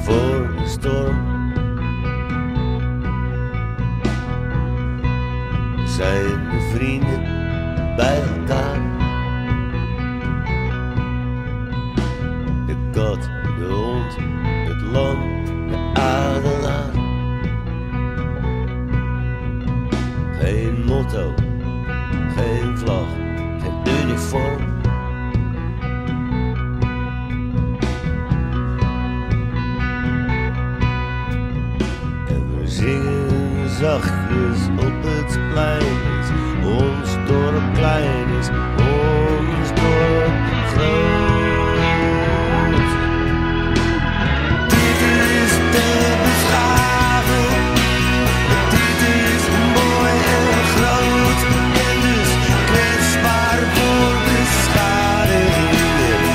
voor de storm. Zijn de vrienden bij elkaar? De kat, de hond, het lam, de adelaar. Geen motto, geen vlag, geen uniform. En we zingen zachtjes op het plein. Ons dorp klein is, ons dorp groot. Dit is de beschaving, dit is mooi en groot. En dus kwetsbaar voor beschadigingen.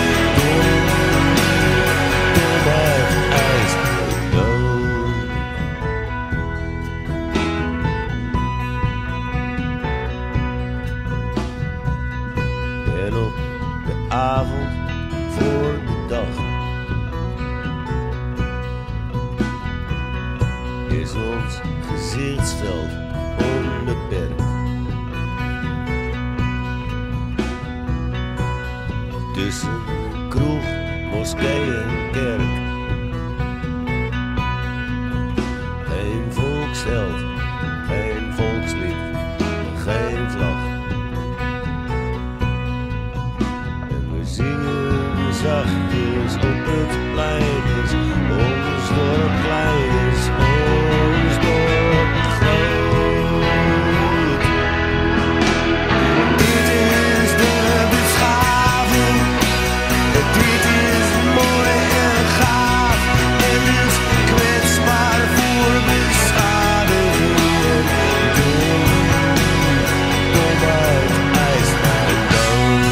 Domheid, ijs en dood. En op de avond voor de dag is ons gezichtsveld onbeperkt. Tussen kroeg, moskee en kerk. Geen volksheld, geen volkslied, geen vlag. Zingen zachtjes op het plein is, ons dorp klein is, ons dorp groot. Dit is de beschaving, dit is mooi en gaaf, en dus kwetsbaar voor beschadigingen. Domheid, ijs en dood.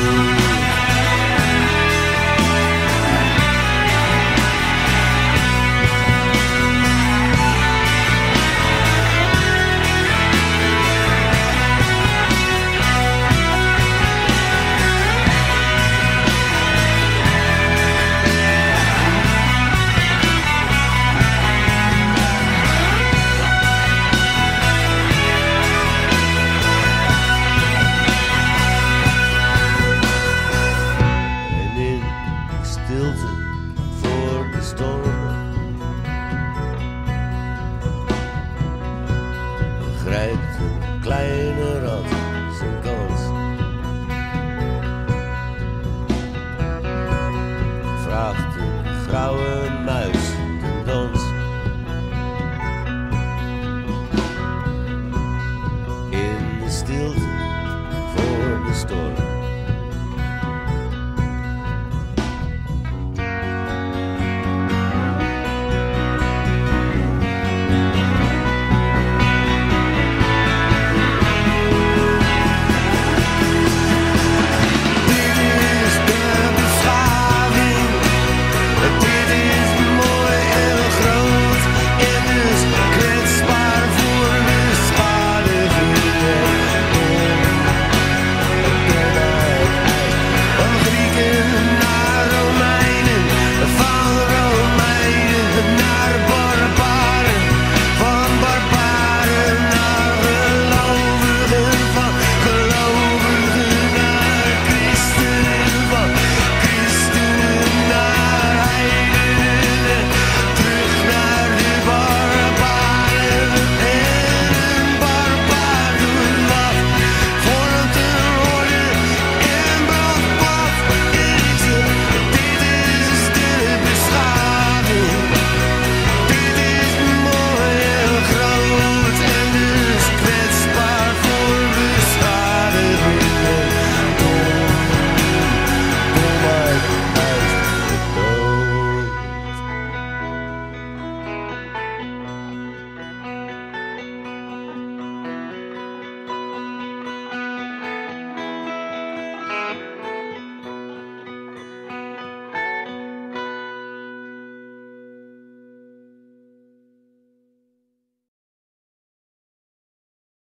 Stilte voor de storm. Grijpt een kleine rat zijn kans. Vraagt een grauwe muis